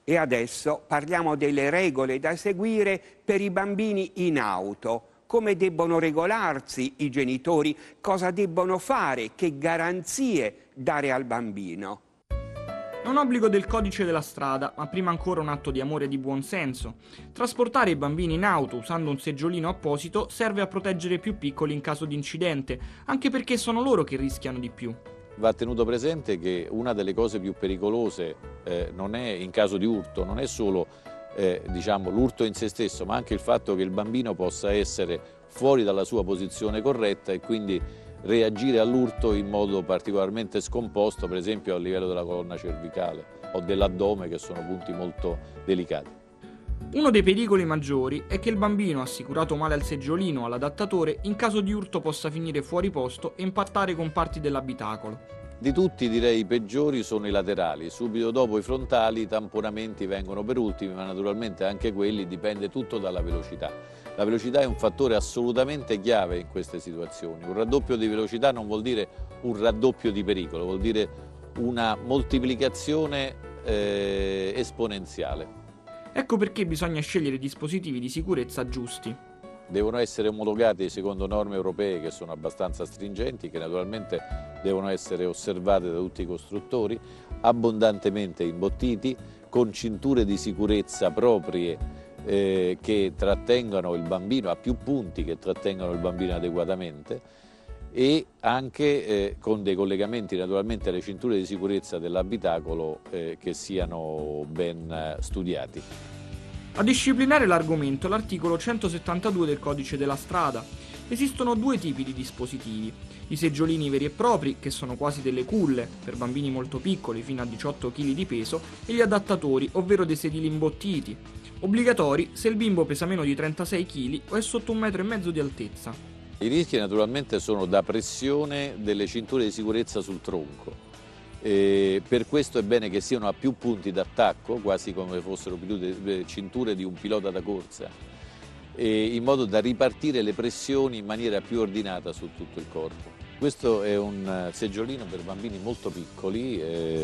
E adesso parliamo delle regole da seguire per i bambini in auto. Come debbono regolarsi i genitori, cosa debbono fare, che garanzie dare al bambino. È un obbligo del codice della strada, ma prima ancora un atto di amore e di buonsenso. Trasportare i bambini in auto usando un seggiolino apposito serve a proteggere i più piccoli in caso di incidente, anche perché sono loro che rischiano di più. Va tenuto presente che una delle cose più pericolose non è, in caso di urto, non è solo l'urto in se stesso, ma anche il fatto che il bambino possa essere fuori dalla sua posizione corretta e quindi reagire all'urto in modo particolarmente scomposto, per esempio a livello della colonna cervicale o dell'addome, che sono punti molto delicati. Uno dei pericoli maggiori è che il bambino, assicurato male al seggiolino o all'adattatore, in caso di urto possa finire fuori posto e impattare con parti dell'abitacolo. Di tutti direi i peggiori sono i laterali, subito dopo i frontali i tamponamenti vengono per ultimi, ma naturalmente anche quelli dipende tutto dalla velocità. La velocità è un fattore assolutamente chiave in queste situazioni. Un raddoppio di velocità non vuol dire un raddoppio di pericolo, vuol dire una moltiplicazione esponenziale. Ecco perché bisogna scegliere dispositivi di sicurezza giusti. Devono essere omologati secondo norme europee che sono abbastanza stringenti, che naturalmente devono essere osservate da tutti i costruttori, abbondantemente imbottiti, con cinture di sicurezza proprie che trattengano il bambino a più punti, che trattengano il bambino adeguatamente, e anche con dei collegamenti naturalmente alle cinture di sicurezza dell'abitacolo che siano ben studiati. A disciplinare l'argomento l'articolo 172 del codice della strada. Esistono due tipi di dispositivi: i seggiolini veri e propri, che sono quasi delle culle per bambini molto piccoli fino a 18 kg di peso, e gli adattatori, ovvero dei sedili imbottiti, obbligatori se il bimbo pesa meno di 36 kg o è sotto 1,5 m di altezza. I rischi naturalmente sono da pressione delle cinture di sicurezza sul tronco. Per questo è bene che siano a più punti d'attacco, quasi come fossero cinture di un pilota da corsa, in modo da ripartire le pressioni in maniera più ordinata su tutto il corpo. Questo è un seggiolino per bambini molto piccoli,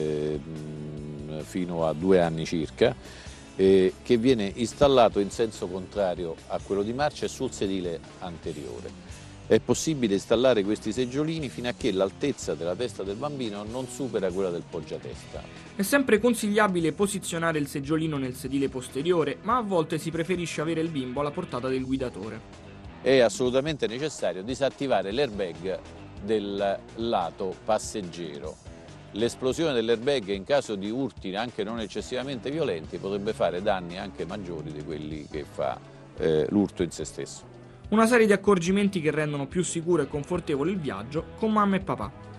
fino a 2 anni circa, che viene installato in senso contrario a quello di marcia e sul sedile anteriore. È possibile installare questi seggiolini fino a che l'altezza della testa del bambino non supera quella del poggiatesta. È sempre consigliabile posizionare il seggiolino nel sedile posteriore, ma a volte si preferisce avere il bimbo alla portata del guidatore. È assolutamente necessario disattivare l'airbag del lato passeggero. L'esplosione dell'airbag in caso di urti anche non eccessivamente violenti potrebbe fare danni anche maggiori di quelli che fa l'urto in se stesso. Una serie di accorgimenti che rendono più sicuro e confortevole il viaggio con mamma e papà.